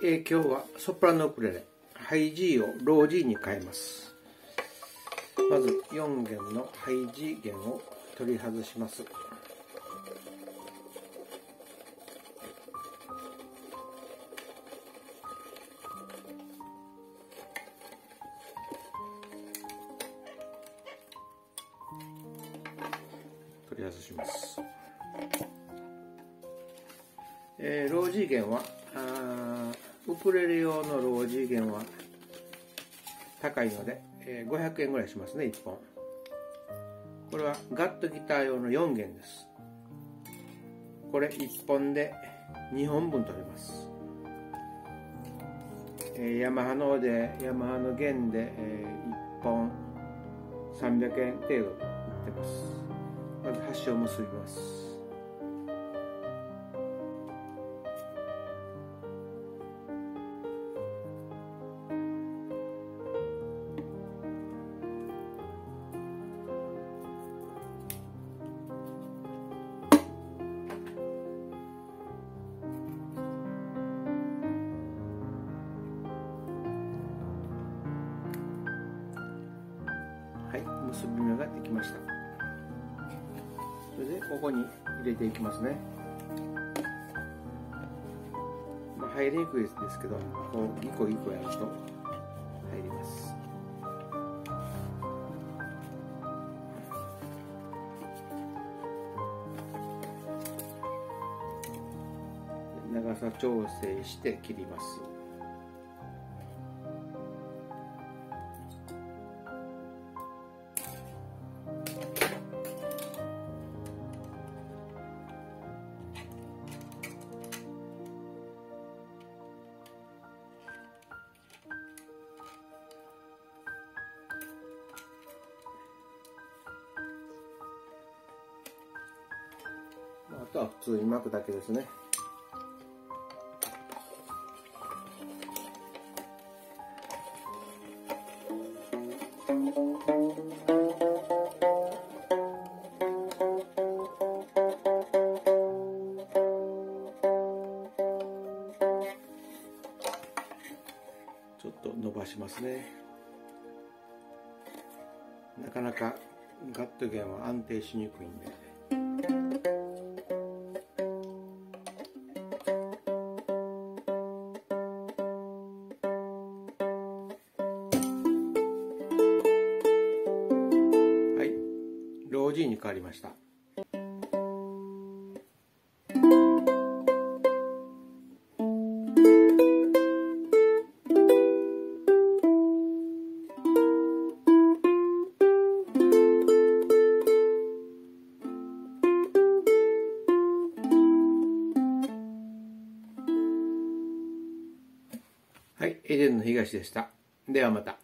今日はソプラノウクレレハイ G をロー G に変えます。まず4弦のハイ G 弦を取り外します。取り外します。ロー G 弦はウクレレ用のロー G 弦は高いので、500円ぐらいしますね、1本。これはガットギター用の4弦です。これ1本で2本分取れます。ヤマハの弦で、1本300円程度売ってます。まず端を結びます。はい、結び目ができました。それでここに入れていきますね。入りにくいですけど、こうギコギコやると入ります。長さ調整して切ります。あとは普通に巻くだけですね。ちょっと伸ばしますね。なかなかガット弦は安定しにくいんで。ロー G に変わりました。はい、エデンの東でした。ではまた。